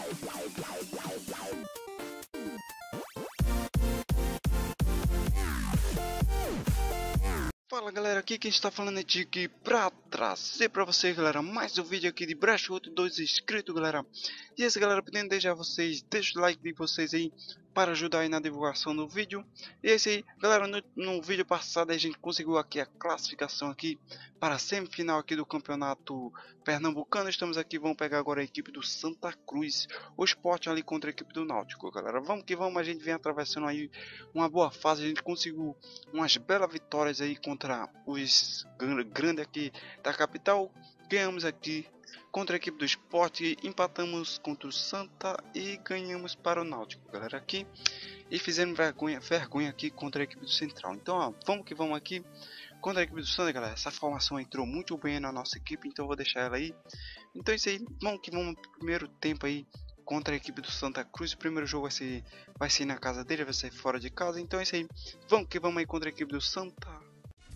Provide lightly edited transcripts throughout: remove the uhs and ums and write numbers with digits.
Fala galera, aqui quem está falando é Tiki pra trazer pra vocês, galera, mais um vídeo aqui de Brashwood 2 inscritos, galera. E esse, galera, pedindo desde já vocês, deixa o like de vocês aí para ajudar aí na divulgação do vídeo. E esse aí, galera, no vídeo passado a gente conseguiu aqui a classificação aqui para a semifinal aqui do campeonato pernambucano. Estamos aqui, vamos pegar agora a equipe do Santa Cruz, o Sport ali contra a equipe do Náutico, galera. Vamos que vamos, a gente vem atravessando aí uma boa fase, a gente conseguiu umas belas vitórias aí contra os grandes aqui da capital. Ganhamos aqui contra a equipe do Sport, empatamos contra o Santa e ganhamos para o Náutico, galera, aqui. E fizemos vergonha aqui contra a equipe do Central. Então, ó, vamos que vamos aqui contra a equipe do Santa, galera. Essa formação entrou muito bem na nossa equipe, então eu vou deixar ela aí. Então é isso aí, vamos que vamos, primeiro tempo aí contra a equipe do Santa Cruz. O primeiro jogo vai ser na casa dele, vai ser fora de casa. Então é isso aí, vamos que vamos aí contra a equipe do Santa.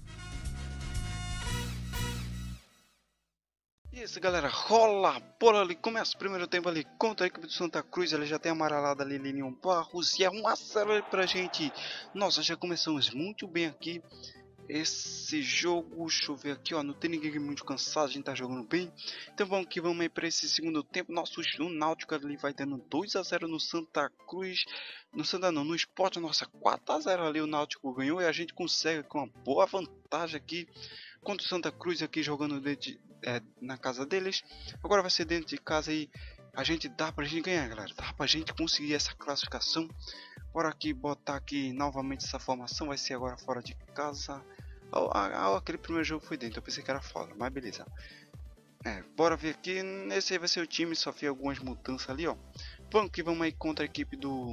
E isso, galera, rola a bola ali, começa o primeiro tempo ali contra a equipe do Santa Cruz. Ele já tem amarelado ali Lilian Barros e é 1-0 pra gente. Nossa, já começamos muito bem aqui esse jogo. Deixa eu ver aqui, ó, não tem ninguém muito cansado, a gente tá jogando bem. Então vamos que vamos aí para esse segundo tempo. Nosso Náutico ali vai dando 2-0 no Santa Cruz. No Santa não, no Sport, nossa, 4-0 ali o Náutico ganhou. E a gente consegue com uma boa vantagem aqui contra o Santa Cruz aqui jogando na casa deles. Agora vai ser dentro de casa aí. A gente dá pra gente ganhar, galera. Dá pra gente conseguir essa classificação. Bora aqui botar aqui novamente essa formação. Vai ser agora fora de casa. Aquele primeiro jogo foi dentro. Eu pensei que era fora, mas beleza. Bora ver aqui. Esse aí vai ser o time. Só fiz algumas mudanças ali, ó. Vamos que vamos aí contra a equipe do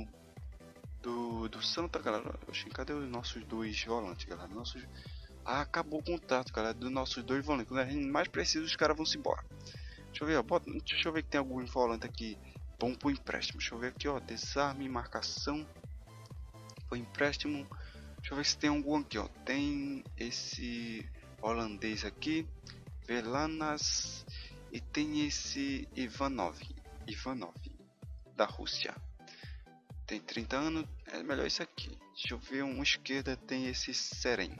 Santa, galera. Oxi, cadê os nossos dois volantes, galera? Acabou o contato, galera, dos nossos dois volantes. Quando a gente mais precisa, os caras vão se embora. Deixa eu ver, ó. Deixa eu ver que tem algum volante aqui bom pro empréstimo. Deixa eu ver aqui, ó. Desarme, marcação. Pro empréstimo. Deixa eu ver se tem algum aqui, ó. Tem esse holandês aqui, Velanas. E tem esse Ivanov da Rússia. Tem 30 anos. É melhor isso aqui. Deixa eu ver, um esquerda tem esse Seren.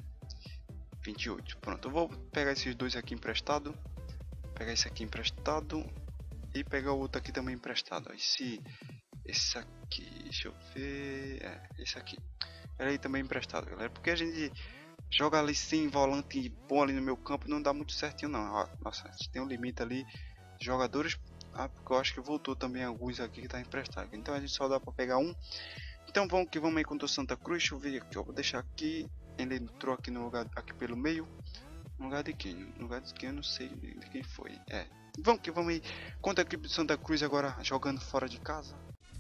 28. Pronto, eu vou pegar esses dois aqui emprestado. Pegar esse aqui emprestado. E pegar o outro aqui também emprestado. Esse aqui, deixa eu ver. Esse aqui. Era aí também emprestado, galera. Porque a gente joga ali sem volante bom ali no meu campo. Não dá muito certinho, não. Ó, nossa, a gente tem um limite ali de jogadores. Porque eu acho que voltou também alguns aqui que tá emprestado. Então a gente só dá pra pegar um. Então vamos que vamos aí contra o Santa Cruz. Deixa eu ver aqui, ó. Vou deixar aqui. Ele entrou aqui no lugar, aqui pelo meio. No lugar de quem? No lugar de quem eu não sei de quem foi. Vamos que vamos aí contra a equipe de Santa Cruz agora jogando fora de casa.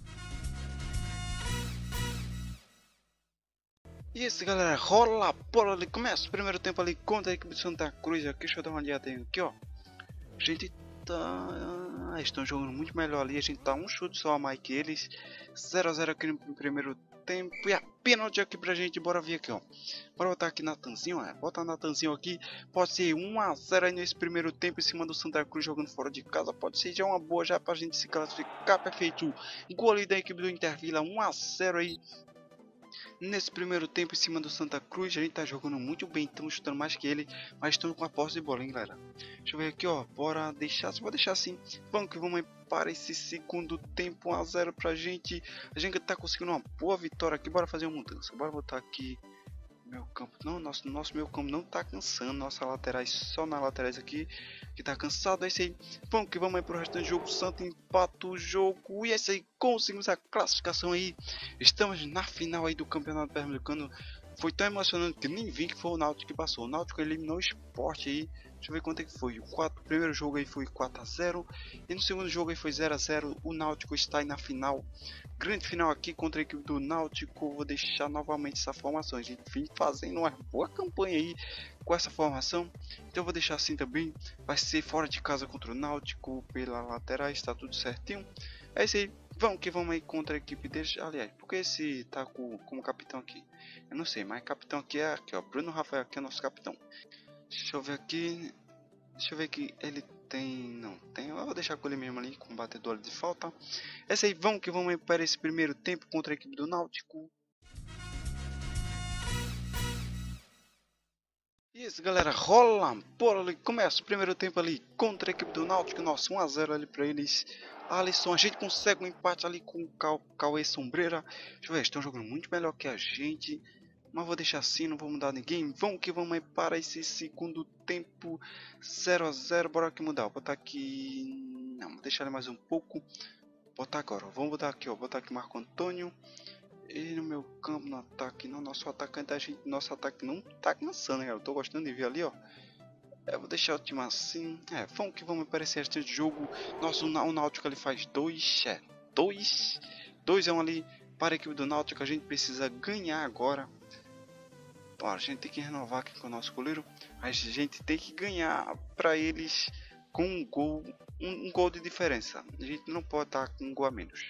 E esse, galera, rola a bola ali. Começa o primeiro tempo ali contra a equipe de Santa Cruz. Aqui, deixa eu dar uma olhada aqui, ó. A gente tá... estão jogando muito melhor ali. A gente tá um chute só a mais que eles. 0-0 aqui no primeiro tempo. E a pênalti aqui pra gente. Bora ver aqui, ó. Bora botar aqui Natanzinho, bota Natanzinho aqui. Pode ser 1-0 aí nesse primeiro tempo em cima do Santa Cruz jogando fora de casa. Pode ser já uma boa já pra gente se classificar. Perfeito. Gol ali da equipe do Intervila. 1-0 aí nesse primeiro tempo em cima do Santa Cruz. A gente tá jogando muito bem, estamos chutando mais que ele, mas estamos com a posse de bola, hein, galera. Deixa eu ver aqui, ó. Bora deixar, vou deixar assim. Vamos que vamos para esse segundo tempo. 1-0 pra gente. A gente tá conseguindo uma boa vitória aqui. Bora fazer uma mudança. Bora botar aqui meu campo. Não, nosso meu campo não tá cansando. Nossa laterais, só na laterais aqui que tá cansado. É isso aí. Vamos que vamos aí pro resto do jogo. Santa empata o jogo. E é isso aí. Conseguimos a classificação aí. Estamos na final aí do campeonato pernambucano. Foi tão emocionante que nem vi que foi o Náutico que passou. O Náutico eliminou o Sport aí. Deixa eu ver quanto é que foi. O primeiro jogo aí foi 4-0. E no segundo jogo aí foi 0-0. O Náutico está aí na final. Grande final aqui contra a equipe do Náutico. Vou deixar novamente essa formação. A gente vem fazendo uma boa campanha aí com essa formação. Então eu vou deixar assim também. Vai ser fora de casa contra o Náutico. Pela lateral está tudo certinho. É isso aí. Vamos que vamos aí contra a equipe deles. Aliás, porque esse tá como capitão aqui? Eu não sei, mas capitão aqui é aqui, ó. Bruno Rafael aqui é nosso capitão. Deixa eu ver aqui. Deixa eu ver aqui. Ele Não tem. Eu vou deixar com ele mesmo ali, com o batedor de falta. Essa aí, vamos que vamos para esse primeiro tempo contra a equipe do Náutico. Isso, galera, rola, bora ali, começa o primeiro tempo ali contra a equipe do Náutico. Nossa, 1 a 0 ali pra eles. Alisson, a gente consegue um empate ali com o Cauê Sombreira. Deixa eu ver, estão jogando muito melhor que a gente. Mas vou deixar assim, não vou mudar ninguém. Vamos que vamos aí para esse segundo tempo. 0 a 0, bora aqui mudar. Vou botar aqui... Não, vou deixar ele mais um pouco. Botar agora, vamos botar aqui, ó. Botar aqui Marco Antônio. E no meu campo, no ataque, não, nosso atacante, nosso ataque não tá cansando, né, eu tô gostando de ver ali, ó. Eu vou deixar o time assim, vamos que vamos aparecer este jogo. Nosso, o Náutico ele faz 2-1 ali para a equipe do Náutico, a gente precisa ganhar agora. Ó, a gente tem que renovar aqui com o nosso goleiro, a gente tem que ganhar para eles com um gol de diferença, a gente não pode estar com um gol a menos.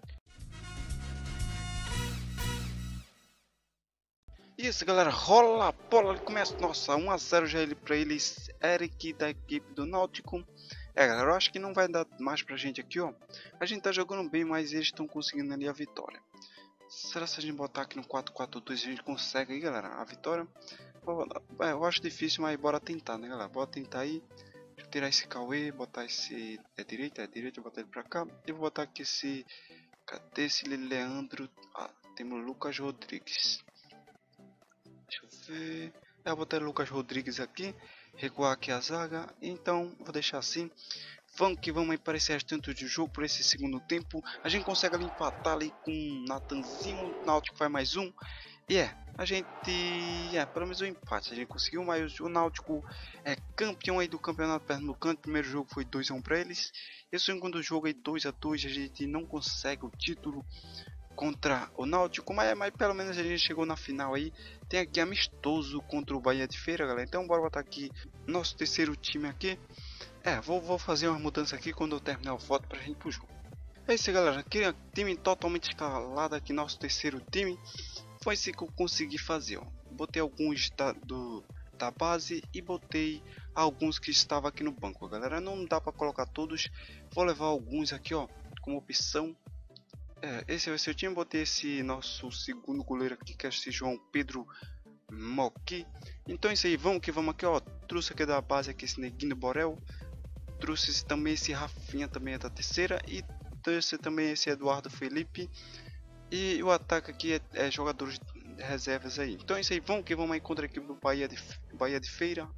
Isso, galera, rola a bola, começa, nossa, 1 a 0 já ele para eles, Eric da equipe do Náutico. Galera, eu acho que não vai dar mais pra gente aqui, ó. A gente tá jogando bem, mas eles estão conseguindo ali a vitória. Será que se a gente botar aqui no 4-4-2 a gente consegue aí, galera, a vitória? Eu acho difícil, mas bora tentar, né, galera, bora tentar aí. Deixa eu tirar esse Cauê, botar esse, direita, botar ele pra cá. E vou botar aqui esse, cadê esse Leandro? Temos Lucas Rodrigues. Deixa eu ver. Eu vou botar o Lucas Rodrigues aqui. Recuar aqui a zaga. Então, vou deixar assim. Vamos que vamos aí para esse restante de jogo. Por esse segundo tempo. A gente consegue ali empatar ali com o Natanzinho. O Náutico faz mais um. E a gente... pelo menos um empate. A gente conseguiu, mas o Náutico é campeão aí do Campeonato Pernambucano. O primeiro jogo foi 2-1 para eles. E o segundo jogo aí 2-2. A gente não consegue o título contra o Náutico, mas pelo menos a gente chegou na final aí. Tem aqui amistoso contra o Bahia de Feira, galera. Então bora botar aqui nosso terceiro time aqui. Vou fazer uma mudança aqui quando eu terminar a foto pra gente ir pro jogo. É isso, galera. Aqui time totalmente escalado aqui, nosso terceiro time. Foi isso que eu consegui fazer, ó. Botei alguns da base e botei alguns que estavam aqui no banco, galera. Não dá pra colocar todos. Vou levar alguns aqui, ó, como opção. Esse vai ser o time. Botei esse nosso segundo goleiro aqui, que é esse João Pedro Moqui. Então é isso aí, vamos que vamos aqui, ó. Trouxe aqui da base aqui esse Neguinho Borel. Trouxe também esse Rafinha, também é da terceira. E trouxe também esse Eduardo Felipe. E o ataque aqui é jogadores de reservas aí. Então é isso aí, vamos que vamos aí contra a equipe do Bahia de Feira.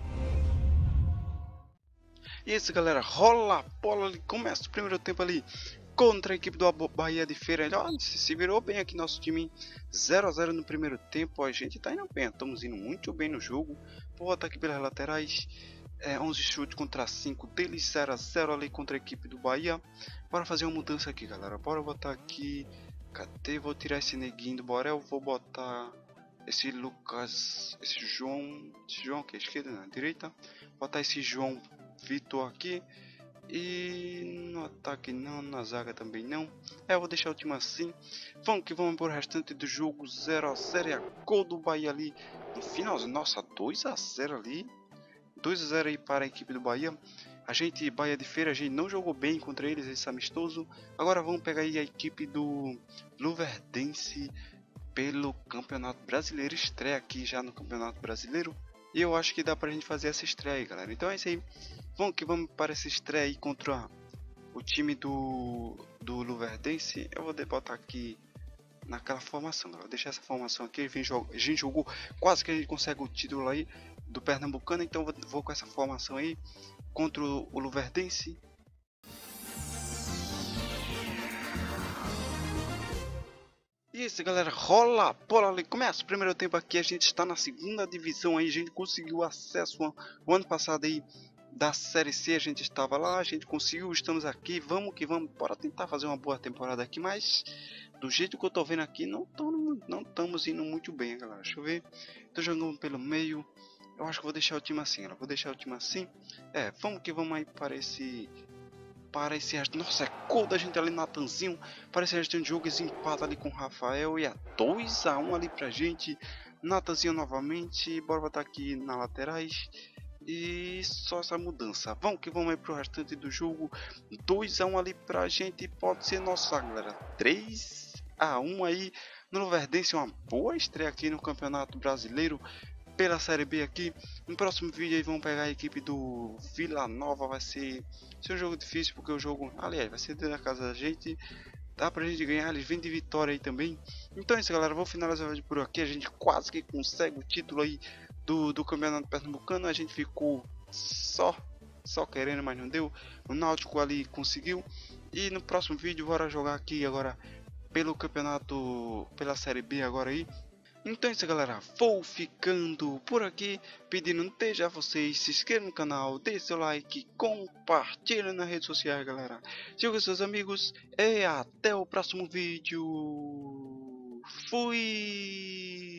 E isso, galera, rola a bola ali, começa o primeiro tempo ali contra a equipe do Bahia de Feira. Ele, se virou bem aqui nosso time. 0 a 0 no primeiro tempo. A gente tá indo bem, estamos indo muito bem no jogo. Vou botar aqui pelas laterais. 11 chutes contra 5 deles. 0 a 0 ali contra a equipe do Bahia. Bora fazer uma mudança aqui, galera. Bora botar aqui. Cadê? Vou tirar esse Neguinho do Borel. Vou botar esse Lucas. Esse João. Esse João aqui, esquerda, na direita. Botar esse João Vitor aqui. E no ataque não, na zaga também não. Eu vou deixar o time assim. Vamos que vamos para o restante do jogo. 0 a 0 a gol do Bahia ali no final. Nossa, 2 a 0 ali. 2 a 0 aí para a equipe do Bahia. A gente, Bahia de Feira, a gente não jogou bem contra eles, esse amistoso. Agora vamos pegar aí a equipe do Luverdense pelo Campeonato Brasileiro. Estreia aqui já no Campeonato Brasileiro. E eu acho que dá pra gente fazer essa estreia aí, galera. Então é isso aí. Vamos que vamos para essa estreia aí contra o time do Luverdense. Eu vou botar aqui naquela formação, galera. Vou deixar essa formação aqui. A gente jogou quase que a gente consegue o título aí do Pernambucano. Então vou com essa formação aí contra o Luverdense. Isso, galera, rola a bola ali, começa o primeiro tempo aqui, a gente está na segunda divisão aí, a gente conseguiu acesso o ano passado aí da Série C, a gente estava lá, a gente conseguiu, estamos aqui, vamos que vamos, bora tentar fazer uma boa temporada aqui, mas do jeito que eu tô vendo aqui, não estamos indo muito bem, galera, deixa eu ver, tô jogando pelo meio, eu acho que vou deixar o time assim, galera, vou deixar o time assim, vamos que vamos aí para esse resto. Nossa, é gol da gente ali, Natanzinho. Parece que a gente tem um jogo, esse empate ali com o Rafael. E 2 a 1 ali pra gente. Natanzinho novamente. Bora botar aqui na laterais. E só essa mudança. Vamos que vamos aí pro restante do jogo. 2-1 ali pra gente. Pode ser nossa, galera. 3-1 aí no Luverdense. Uma boa estreia aqui no Campeonato Brasileiro pela Série B aqui. No próximo vídeo aí vamos pegar a equipe do Vila Nova. Vai ser um jogo difícil porque o jogo, aliás, vai ser dentro da casa da gente. Dá pra gente ganhar, eles vêm de vitória aí também. Então é isso, galera, vou finalizar o vídeo por aqui. A gente quase que consegue o título aí do Campeonato Pernambucano. A gente ficou só querendo, mas não deu. O Náutico ali conseguiu. E no próximo vídeo bora jogar aqui agora pelo campeonato, pela Série B agora aí. Então é isso, galera, vou ficando por aqui, pedindo desde a vocês, se inscrevam no canal, deixe seu like, compartilhem nas redes sociais, galera. Siga seus amigos e até o próximo vídeo. Fui!